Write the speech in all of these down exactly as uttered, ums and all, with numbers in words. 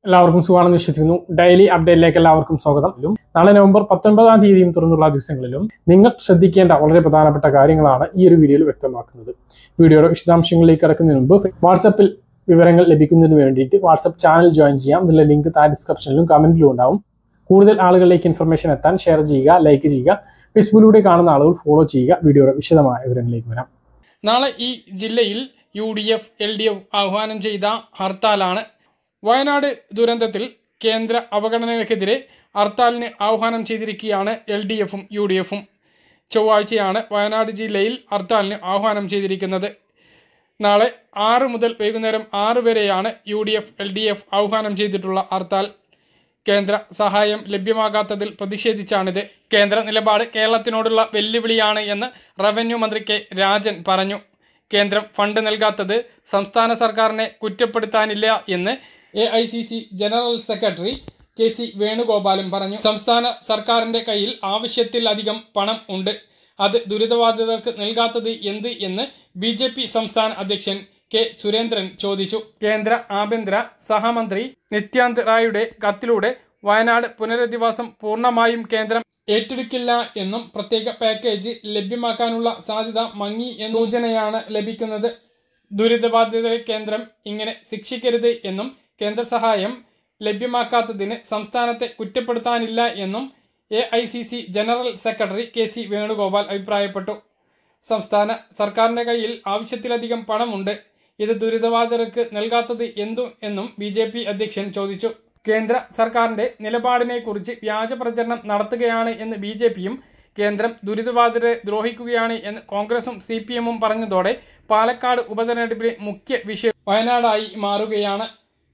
എല്ലാവർക്കും സുഖമാണെന്ന് വിശ്വസിക്കുന്നു. ഡെയിലി അപ്ഡേറ്റിലേക്ക് എല്ലാവർക്കും സ്വാഗതം. നാളെ നവംബർ പത്തൊൻപതാം തീയതിയും തുറന്നുള്ള ദിവസങ്ങളിലും നിങ്ങൾ ശ്രദ്ധിക്കേണ്ട വളരെ പ്രധാനപ്പെട്ട കാര്യങ്ങളാണ് ഈ ഒരു വീഡിയോയിൽ വ്യക്തമാക്കുന്നത്. വീഡിയോയുടെ വിശദാംശങ്ങളിലേക്ക് കടക്കുന്നതിന് മുമ്പ് വാട്സപ്പിൽ വിവരങ്ങൾ ലഭിക്കുന്നതിന് വേണ്ടിയിട്ട് വാട്സപ്പ് ചാനൽ ജോയിൻ ചെയ്യാം. ഇതിലെ ലിങ്ക് താഴെ ഡിസ്ക്രിപ്ഷനിലും കമന്റിലും ഉണ്ടാവും. കൂടുതൽ ആളുകളിലേക്ക് ഇൻഫർമേഷൻ എത്താൻ ഷെയർ ചെയ്യുക, ലൈക്ക് ചെയ്യുക. ഫേസ്ബുക്കിലൂടെ കാണുന്ന ആളുകൾ ഫോളോ ചെയ്യുക. വീഡിയോയുടെ വിശദമായ വിവരങ്ങളിലേക്ക് വരാം. നാളെ ഈ ജില്ലയിൽ U D F L D F ആഹ്വാനം ചെയ്ത ഹർത്താലാണ്. വയനാട് ദുരന്തത്തിൽ കേന്ദ്ര അവഗണനയ്ക്കെതിരെ ഹർത്താലിന് ആഹ്വാനം ചെയ്തിരിക്കുകയാണ് എൽ ഡി എഫും യു ഡി എഫും. ചൊവ്വാഴ്ചയാണ് വയനാട് ജില്ലയിൽ ഹർത്താലിന് ആഹ്വാനം ചെയ്തിരിക്കുന്നത്. നാളെ ആറ് മുതൽ വൈകുന്നേരം ആറ് വരെയാണ് U D F L D F ആഹ്വാനം ചെയ്തിട്ടുള്ള ഹർത്താൽ. കേന്ദ്ര സഹായം ലഭ്യമാകാത്തതിൽ പ്രതിഷേധിച്ചാണിത്. കേന്ദ്ര നിലപാട് കേരളത്തിനോടുള്ള വെല്ലുവിളിയാണ് എന്ന് റവന്യൂ മന്ത്രി കെ രാജൻ പറഞ്ഞു. കേന്ദ്രം ഫണ്ട് നൽകാത്തത് സംസ്ഥാന സർക്കാരിനെ കുറ്റപ്പെടുത്താനില്ല എന്ന് A I C C general secretary K C വേണുഗോപാലും പറഞ്ഞു. സംസ്ഥാന സർക്കാരിന്റെ കയ്യിൽ ആവശ്യത്തിലധികം പണം ഉണ്ട്. അത് ദുരിതബാധിതർക്ക് നൽകാത്തത് എന്ത് എന്ന് ബി ജെ പി സംസ്ഥാന അധ്യക്ഷൻ കെ സുരേന്ദ്രൻ ചോദിച്ചു. കേന്ദ്ര ആഭ്യന്തര സഹമന്ത്രി നിത്യാനന്ദ് റായുടെ കത്തിലൂടെ വയനാട് പുനരധിവാസം പൂർണ്ണമായും കേന്ദ്രം ഏറ്റെടുക്കില്ല എന്നും പ്രത്യേക പാക്കേജ് ലഭ്യമാക്കാനുള്ള സാധ്യത മങ്ങി എന്ന സൂചനയാണ് ലഭിക്കുന്നത്. ദുരിതബാധിതരെ കേന്ദ്രം ഇങ്ങനെ ശിക്ഷിക്കരുത് എന്നും കേന്ദ്ര സഹായം ലഭ്യമാക്കാത്തതിന് സംസ്ഥാനത്തെ കുറ്റപ്പെടുത്താനില്ല എന്നും A I C C general secretary K C Venugopal അഭിപ്രായപ്പെട്ടു. സംസ്ഥാന സർക്കാരിന്റെ കയ്യിൽ ആവശ്യത്തിലധികം പണമുണ്ട്. ഇത് ദുരിതബാധിതർക്ക് നൽകാത്തത് എന്തു എന്നും ബി ജെ പി അധ്യക്ഷൻ ചോദിച്ചു. കേന്ദ്ര സർക്കാരിന്റെ നിലപാടിനെ കുറിച്ച് വ്യാജ പ്രചരണം നടത്തുകയാണ് എന്ന് ബി ജെ പിയും കേന്ദ്രം ദുരിതബാധിതരെ ദ്രോഹിക്കുകയാണ് എന്ന് കോൺഗ്രസും സി പി എമ്മും പറഞ്ഞതോടെ പാലക്കാട് ഉപതെരഞ്ഞെടുപ്പിലെ മുഖ്യ വിഷയം വയനാടായി മാറുകയാണ്.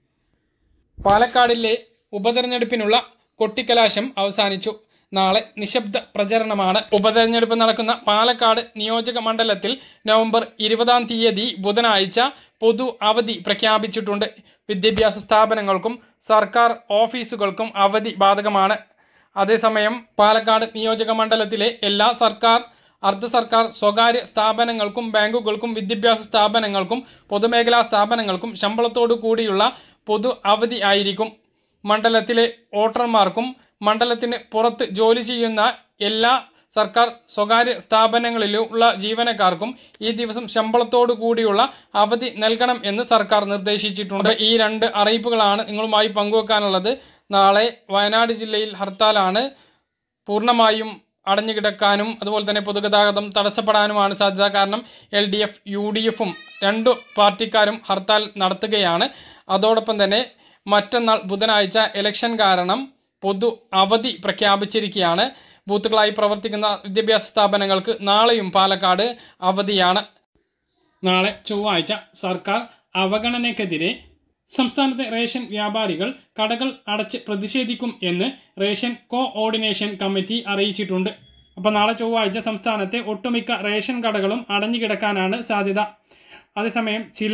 പാലക്കാടിലെ ഉപതെരഞ്ഞെടുപ്പിനുള്ള കൊട്ടിക്കലാശം അവസാനിച്ചു. നാളെ നിശബ്ദ പ്രചരണമാണ്. ഉപതെരഞ്ഞെടുപ്പ് നടക്കുന്ന പാലക്കാട് നിയോജക മണ്ഡലത്തിൽ നവംബർ ഇരുപതാം തീയതി ബുധനാഴ്ച പൊതു അവധി പ്രഖ്യാപിച്ചിട്ടുണ്ട്. വിദ്യാഭ്യാസ സ്ഥാപനങ്ങൾക്കും സർക്കാർ ഓഫീസുകൾക്കും അവധി ബാധകമാണ്. അതേസമയം പാലക്കാട് നിയോജക മണ്ഡലത്തിലെ എല്ലാ സർക്കാർ, അർദ്ധ സർക്കാർ, സ്വകാര്യ സ്ഥാപനങ്ങൾക്കും ബാങ്കുകൾക്കും വിദ്യാഭ്യാസ സ്ഥാപനങ്ങൾക്കും പൊതുമേഖലാ സ്ഥാപനങ്ങൾക്കും ശമ്പളത്തോടു കൂടിയുള്ള പൊതു അവധി ആയിരിക്കും. മണ്ഡലത്തിലെ വോട്ടർമാർക്കും മണ്ഡലത്തിന് പുറത്ത് ജോലി ചെയ്യുന്ന എല്ലാ സർക്കാർ, സ്വകാര്യ സ്ഥാപനങ്ങളിലുള്ള ജീവനക്കാർക്കും ഈ ദിവസം ശമ്പളത്തോടു കൂടിയുള്ള അവധി നൽകണം എന്ന് സർക്കാർ നിർദ്ദേശിച്ചിട്ടുണ്ട്. ഈ രണ്ട് അറിയിപ്പുകളാണ് നിങ്ങളുമായി പങ്കുവെക്കാനുള്ളത്. നാളെ വയനാട് ജില്ലയിൽ ഹർത്താലാണ്. പൂർണ്ണമായും അടഞ്ഞുകിടക്കാനും അതുപോലെ തന്നെ പൊതുഗതാഗതം തടസ്സപ്പെടാനുമാണ് സാധ്യത. കാരണം L D F U D എഫും രണ്ടു പാർട്ടിക്കാരും ഹർത്താൽ നടത്തുകയാണ്. അതോടൊപ്പം തന്നെ മറ്റന്നാൾ ബുധനാഴ്ച ഇലക്ഷൻ കാരണം പൊതു അവധി പ്രഖ്യാപിച്ചിരിക്കുകയാണ്. ബൂത്തുകളായി പ്രവർത്തിക്കുന്ന വിദ്യാഭ്യാസ സ്ഥാപനങ്ങൾക്ക് നാളെയും പാലക്കാട് അവധിയാണ്. നാളെ ചൊവ്വാഴ്ച സർക്കാർ അവഗണനയ്ക്കെതിരെ സംസ്ഥാനത്തെ റേഷൻ വ്യാപാരികൾ കടകൾ അടച്ച് പ്രതിഷേധിക്കും എന്ന് റേഷൻ കോഓർഡിനേഷൻ കമ്മിറ്റി അറിയിച്ചിട്ടുണ്ട്. അപ്പോൾ നാളെ ചൊവ്വാഴ്ച സംസ്ഥാനത്തെ ഒട്ടുമിക്ക റേഷൻ കടകളും അടഞ്ഞുകിടക്കാനാണ് സാധ്യത. അതേസമയം ചില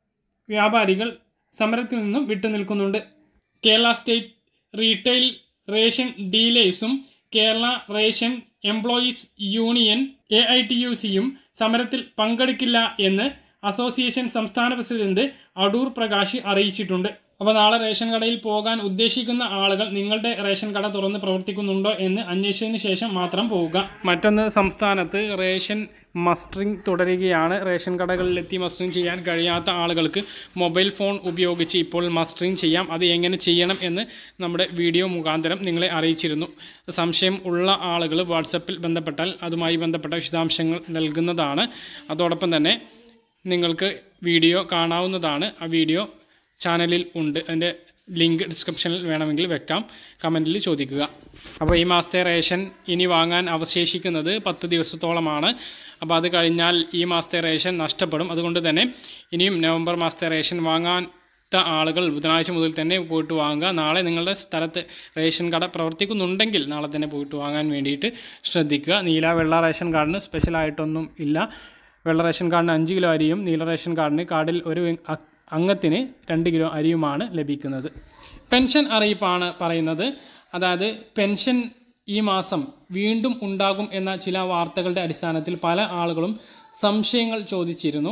വ്യാപാരികൾ സമരത്തിൽ നിന്നും വിട്ടുനിൽക്കുന്നുണ്ട്. കേരള സ്റ്റേറ്റ് റീറ്റെയിൽ റേഷൻ ഡീലേഴ്സും Kerala ration employees union A I T U സിയും സമരത്തിൽ പങ്കെടുക്കില്ല എന്ന് അസോസിയേഷൻ സംസ്ഥാന പ്രസിഡന്റ് അടൂർ പ്രകാശ് അറിയിച്ചിട്ടുണ്ട്. അപ്പോൾ നാളെ റേഷൻ കടയിൽ പോകാൻ ഉദ്ദേശിക്കുന്ന ആളുകൾ നിങ്ങളുടെ റേഷൻ കട തുറന്ന് പ്രവർത്തിക്കുന്നുണ്ടോ എന്ന് അന്വേഷിച്ചതിന് ശേഷം മാത്രം പോവുക. മറ്റൊന്ന്, സംസ്ഥാനത്ത് റേഷൻ മസ്റ്ററിംഗ് തുടരുകയാണ്. റേഷൻ കടകളിലെത്തി മസ്റ്ററിംഗ് ചെയ്യാൻ കഴിയാത്ത ആളുകൾക്ക് മൊബൈൽ ഫോൺ ഉപയോഗിച്ച് ഇപ്പോൾ മസ്റ്ററിംഗ് ചെയ്യാം. അത് എങ്ങനെ ചെയ്യണം എന്ന് നമ്മുടെ വീഡിയോ മുഖാന്തരം നിങ്ങളെ അറിയിച്ചിരുന്നു. സംശയം ഉള്ള ആളുകൾ വാട്സപ്പിൽ ബന്ധപ്പെട്ടാൽ അതുമായി ബന്ധപ്പെട്ട വിശദാംശങ്ങൾ നൽകുന്നതാണ്. അതോടൊപ്പം തന്നെ നിങ്ങൾക്ക് വീഡിയോ കാണാവുന്നതാണ്. ആ വീഡിയോ ചാനലിൽ ഉണ്ട്. അതിൻ്റെ ലിങ്ക് ഡിസ്ക്രിപ്ഷനിൽ വേണമെങ്കിൽ വെക്കാം, കമൻറ്റിൽ ചോദിക്കുക. അപ്പോൾ ഈ മാസത്തെ റേഷൻ ഇനി വാങ്ങാൻ അവശേഷിക്കുന്നത് പത്ത് ദിവസത്തോളമാണ്. അപ്പോൾ അത് കഴിഞ്ഞാൽ ഈ മാസത്തെ റേഷൻ നഷ്ടപ്പെടും. അതുകൊണ്ട് തന്നെ ഇനിയും നവംബർ മാസത്തെ റേഷൻ വാങ്ങാത്ത ആളുകൾ ബുധനാഴ്ച മുതൽ തന്നെ പോയിട്ട് വാങ്ങുക. നാളെ നിങ്ങളുടെ സ്ഥലത്ത് റേഷൻ കട പ്രവർത്തിക്കുന്നുണ്ടെങ്കിൽ നാളെ തന്നെ പോയിട്ട് വാങ്ങാൻ വേണ്ടിയിട്ട് ശ്രദ്ധിക്കുക. നീല വെള്ള റേഷൻ കാർഡിന് സ്പെഷ്യലായിട്ടൊന്നും ഇല്ല. വെള്ള റേഷൻ കാർഡിന് അഞ്ച് കിലോ അരിയും നീല റേഷൻ കാർഡിന് കാർഡിൽ ഒരു അംഗത്തിന് രണ്ട് കിലോ അരിയുമാണ് ലഭിക്കുന്നത്. പെൻഷൻ അറിയിപ്പാണ് പറയുന്നത്. അതായത് പെൻഷൻ ഈ മാസം വീണ്ടും ഉണ്ടാകും എന്ന ചില വാർത്തകളുടെ അടിസ്ഥാനത്തിൽ പല ആളുകളും സംശയങ്ങൾ ചോദിച്ചിരുന്നു.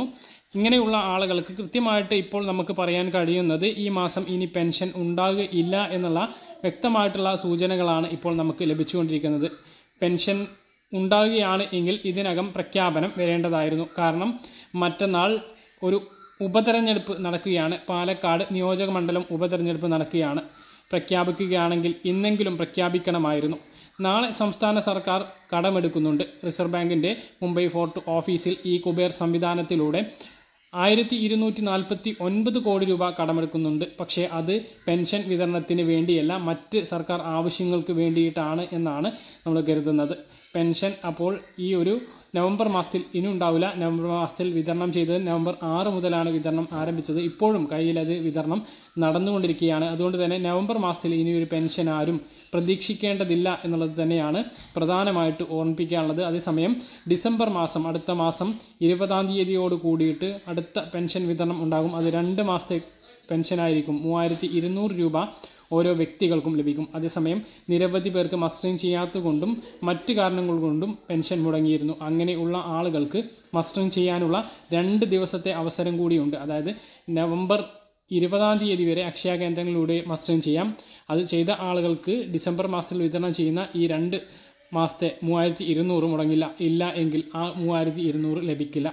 ഇങ്ങനെയുള്ള ആളുകൾക്ക് കൃത്യമായിട്ട് ഇപ്പോൾ നമുക്ക് പറയാൻ കഴിയുന്നത് ഈ മാസം ഇനി പെൻഷൻ ഉണ്ടാകുകയില്ല എന്നുള്ള വ്യക്തമായിട്ടുള്ള സൂചനകളാണ് ഇപ്പോൾ നമുക്ക് ലഭിച്ചുകൊണ്ടിരിക്കുന്നത്. പെൻഷൻ ഉണ്ടാകുകയാണ് എങ്കിൽ ഇതിനകം പ്രഖ്യാപനം വരേണ്ടതായിരുന്നു. കാരണം മറ്റന്നാൾ ഒരു ഉപതെരഞ്ഞെടുപ്പ് നടക്കുകയാണ്. പാലക്കാട് നിയോജക മണ്ഡലം ഉപതെരഞ്ഞെടുപ്പ് നടക്കുകയാണ്. പ്രഖ്യാപിക്കുകയാണെങ്കിൽ ഇന്നെങ്കിലും പ്രഖ്യാപിക്കണമായിരുന്നു. നാളെ സംസ്ഥാന സർക്കാർ കടമെടുക്കുന്നുണ്ട്. റിസർവ് ബാങ്കിൻ്റെ മുംബൈ ഫോർട്ട് ഓഫീസിൽ ഈ കുബേർ സംവിധാനത്തിലൂടെ ആയിരത്തി ഇരുന്നൂറ്റി നാൽപ്പത്തി ഒൻപത് കോടി രൂപ കടമെടുക്കുന്നുണ്ട്. പക്ഷേ അത് പെൻഷൻ വിതരണത്തിന് വേണ്ടിയല്ല, മറ്റ് സർക്കാർ ആവശ്യങ്ങൾക്ക് വേണ്ടിയിട്ടാണ് എന്നാണ് നമ്മൾ കരുതുന്നത്. പെൻഷൻ അപ്പോൾ ഈ ഒരു നവംബർ മാസത്തിൽ ഇനി ഉണ്ടാവില്ല. നവംബർ മാസത്തിൽ വിതരണം ചെയ്തത് നവംബർ ആറ് മുതലാണ് വിതരണം ആരംഭിച്ചത്. ഇപ്പോഴും കയ്യിലത് വിതരണം നടന്നുകൊണ്ടിരിക്കുകയാണ്. അതുകൊണ്ട് തന്നെ നവംബർ മാസത്തിൽ ഇനി ഒരു പെൻഷൻ ആരും പ്രതീക്ഷിക്കേണ്ടതില്ല എന്നുള്ളത് തന്നെയാണ് പ്രധാനമായിട്ട് ഓർമ്മിപ്പിക്കാനുള്ളത്. അതേസമയം ഡിസംബർ മാസം, അടുത്ത മാസം ഇരുപതാം തീയതിയോട് കൂടിയിട്ട് അടുത്ത പെൻഷൻ വിതരണം ഉണ്ടാകും. അത് രണ്ട് മാസത്തെ പെൻഷനായിരിക്കും. മൂവായിരത്തി ഇരുന്നൂറ് രൂപ ഓരോ വ്യക്തികൾക്കും ലഭിക്കും. അതേസമയം നിരവധി പേർക്ക് മസ്റ്ററിങ് ചെയ്യാത്തതുകൊണ്ടും മറ്റ് കാരണങ്ങൾ കൊണ്ടും പെൻഷൻ മുടങ്ങിയിരുന്നു. അങ്ങനെയുള്ള ആളുകൾക്ക് മസ്റ്ററിങ് ചെയ്യാനുള്ള രണ്ട് ദിവസത്തെ അവസരം കൂടിയുണ്ട്. അതായത് നവംബർ ഇരുപതാം തീയതി വരെ അക്ഷയ കേന്ദ്രങ്ങളിലൂടെ മസ്റ്ററിങ് ചെയ്യാം. അത് ചെയ്ത ആളുകൾക്ക് ഡിസംബർ മാസത്തിൽ വിതരണം ചെയ്യുന്ന ഈ രണ്ട് മാസത്തെ മൂവായിരത്തി ഇരുന്നൂറ് മുടങ്ങില്ല. ഇല്ല എങ്കിൽ ആ മൂവായിരത്തി ഇരുന്നൂറ് ലഭിക്കില്ല.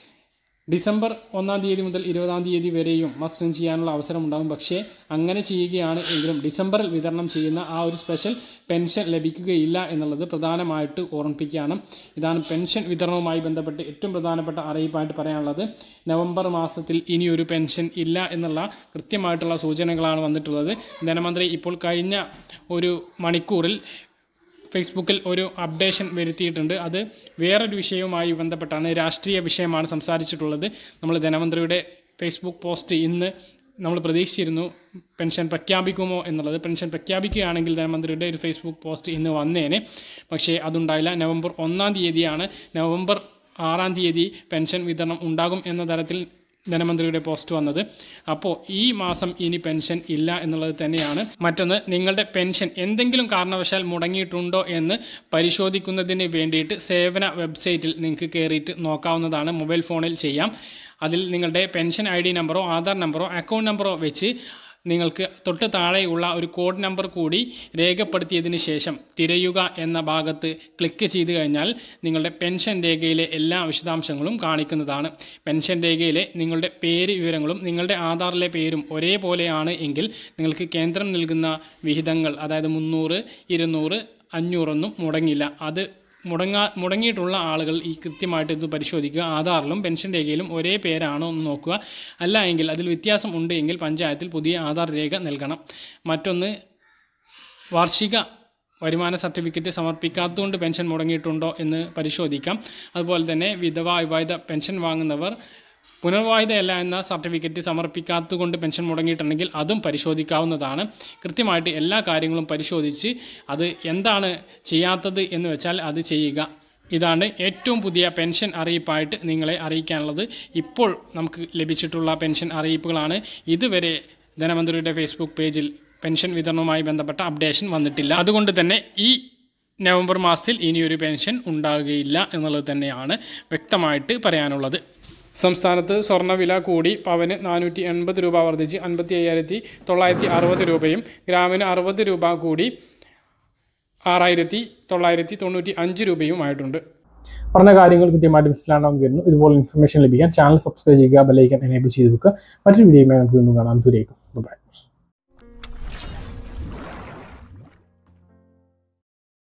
ഡിസംബർ ഒന്നാം തീയതി മുതൽ ഇരുപതാം തീയതി വരെയും മസ്റ്ററിങ് ചെയ്യാനുള്ള അവസരം ഉണ്ടാകും. പക്ഷേ അങ്ങനെ ചെയ്യുകയാണ് എങ്കിലും ഡിസംബറിൽ വിതരണം ചെയ്യുന്ന ആ ഒരു സ്പെഷ്യൽ പെൻഷൻ ലഭിക്കുകയില്ല എന്നുള്ളത് പ്രധാനമായിട്ട് ഓർമ്മിപ്പിക്കുകയാണ്. ഇതാണ് പെൻഷൻ വിതരണവുമായി ബന്ധപ്പെട്ട് ഏറ്റവും പ്രധാനപ്പെട്ട അറിയിപ്പായിട്ട് പറയാനുള്ളത്. നവംബർ മാസത്തിൽ ഇനിയൊരു പെൻഷൻ ഇല്ല എന്നുള്ള കൃത്യമായിട്ടുള്ള സൂചനകളാണ് വന്നിട്ടുള്ളത്. ധനമന്ത്രി ഇപ്പോൾ കഴിഞ്ഞ ഒരു മണിക്കൂറിൽ ഫേസ്ബുക്കിൽ ഒരു അപ്ഡേഷൻ വരുത്തിയിട്ടുണ്ട്. അത് വേറൊരു വിഷയവുമായി ബന്ധപ്പെട്ടാണ്, രാഷ്ട്രീയ വിഷയമാണ് സംസാരിച്ചിട്ടുള്ളത്. നമ്മൾ ധനമന്ത്രിയുടെ ഫേസ്ബുക്ക് പോസ്റ്റ് ഇന്ന് നമ്മൾ പ്രതീക്ഷിച്ചിരുന്നു പെൻഷൻ പ്രഖ്യാപിക്കുമോ എന്നുള്ളത്. പെൻഷൻ പ്രഖ്യാപിക്കുകയാണെങ്കിൽ ധനമന്ത്രിയുടെ ഒരു ഫേസ്ബുക്ക് പോസ്റ്റ് ഇന്ന് വന്നേനെ. പക്ഷേ അതുണ്ടായില്ല. നവംബർ ഒന്നാം തീയതിയാണ്, നവംബർ ആറാം തീയതി പെൻഷൻ വിതരണം ഉണ്ടാകും എന്ന തരത്തിൽ ധനമന്ത്രിയുടെ പോസ്റ്റ് വന്നത്. അപ്പോൾ ഈ മാസം ഇനി പെൻഷൻ ഇല്ല എന്നുള്ളത് തന്നെയാണ്. മറ്റൊന്ന്, നിങ്ങളുടെ പെൻഷൻ എന്തെങ്കിലും കാരണവശാൽ മുടങ്ങിയിട്ടുണ്ടോ എന്ന് പരിശോധിക്കുന്നതിന് വേണ്ടിയിട്ട് സേവന വെബ്സൈറ്റിൽ നിങ്ങൾക്ക് കയറിയിട്ട് നോക്കാവുന്നതാണ്. മൊബൈൽ ഫോണിൽ ചെയ്യാം. അതിൽ നിങ്ങളുടെ പെൻഷൻ ഐ ഡി നമ്പറോ ആധാർ നമ്പറോ അക്കൗണ്ട് നമ്പറോ വെച്ച് നിങ്ങൾക്ക് തൊട്ട് താഴെയുള്ള ഒരു കോഡ് നമ്പർ കൂടി രേഖപ്പെടുത്തിയതിന് ശേഷം തിരയുക എന്ന ഭാഗത്ത് ക്ലിക്ക് ചെയ്ത് കഴിഞ്ഞാൽ നിങ്ങളുടെ പെൻഷൻ രേഖയിലെ എല്ലാ വിശദാംശങ്ങളും കാണിക്കുന്നതാണ്. പെൻഷൻ രേഖയിലെ നിങ്ങളുടെ പേര് വിവരങ്ങളും നിങ്ങളുടെ ആധാറിലെ പേരും ഒരേപോലെയാണ് എങ്കിൽ നിങ്ങൾക്ക് കേന്ദ്രം നൽകുന്ന വിഹിതങ്ങൾ, അതായത് മുന്നൂറ് ഇരുന്നൂറ് അഞ്ഞൂറൊന്നും മുടങ്ങില്ല. അത് മുടങ്ങാ മുടങ്ങിയിട്ടുള്ള ആളുകൾ ഈ കൃത്യമായിട്ട് ഇത് പരിശോധിക്കുക. ആധാറിലും പെൻഷൻ രേഖയിലും ഒരേ പേരാണോ എന്ന് നോക്കുക. അല്ല എങ്കിൽ അതിൽ വ്യത്യാസം ഉണ്ട് എങ്കിൽ പഞ്ചായത്തിൽ പുതിയ ആധാർ രേഖ നൽകണം. മറ്റൊന്ന്, വാർഷിക വരുമാന സർട്ടിഫിക്കറ്റ് സമർപ്പിക്കാത്തതുകൊണ്ട് പെൻഷൻ മുടങ്ങിയിട്ടുണ്ടോ എന്ന് പരിശോധിക്കാം. അതുപോലെ തന്നെ വിധവ വിവാഹിത പെൻഷൻ വാങ്ങുന്നവർ പുനർവാഹിതയല്ല എന്ന സർട്ടിഫിക്കറ്റ് സമർപ്പിക്കാത്തതുകൊണ്ട് പെൻഷൻ മുടങ്ങിയിട്ടുണ്ടെങ്കിൽ അതും പരിശോധിക്കാവുന്നതാണ്. കൃത്യമായിട്ട് എല്ലാ കാര്യങ്ങളും പരിശോധിച്ച് അത് എന്താണ് ചെയ്യാത്തത് എന്ന് വെച്ചാൽ അത് ചെയ്യുക. ഇതാണ് ഏറ്റവും പുതിയ പെൻഷൻ അറിയിപ്പായിട്ട് നിങ്ങളെ അറിയിക്കാനുള്ളത്. ഇപ്പോൾ നമുക്ക് ലഭിച്ചിട്ടുള്ള പെൻഷൻ അറിയിപ്പുകളാണ്. ഇതുവരെ ധനമന്ത്രിയുടെ ഫേസ്ബുക്ക് പേജിൽ പെൻഷൻ വിതരണവുമായി ബന്ധപ്പെട്ട അപ്ഡേഷൻ വന്നിട്ടില്ല. അതുകൊണ്ട് തന്നെ ഈ നവംബർ മാസത്തിൽ ഇനിയൊരു പെൻഷൻ ഉണ്ടാകുകയില്ല എന്നുള്ളത് തന്നെയാണ് വ്യക്തമായിട്ട് പറയാനുള്ളത്. സംസ്ഥാനത്ത് സ്വർണ്ണവില കൂടി. പവന് നാനൂറ്റി എൺപത് രൂപ വർദ്ധിച്ച് അൻപത്തി അയ്യായിരത്തി തൊള്ളായിരത്തി അറുപത് രൂപയും ഗ്രാമിന് അറുപത് രൂപ കൂടി ആറായിരത്തി തൊള്ളായിരത്തി തൊണ്ണൂറ്റി അഞ്ച് രൂപയും ആയിട്ടുണ്ട്. പറഞ്ഞ കാര്യങ്ങൾ കൃത്യമായിട്ട് മനസ്സിലാണെന്ന് ഇതുപോലെ ഇൻഫർമേഷൻ ലഭിക്കാൻ ചാനൽ സബ്സ്ക്രൈബ് ചെയ്യുക, ബെൽ ഐക്കൺ എനേബിൾ ചെയ്ത് വെക്കുക. മറ്റൊരു വീഡിയോയുമായി നമുക്ക് വീണ്ടും കാണാം. ദൂരേക്കും ബൈ.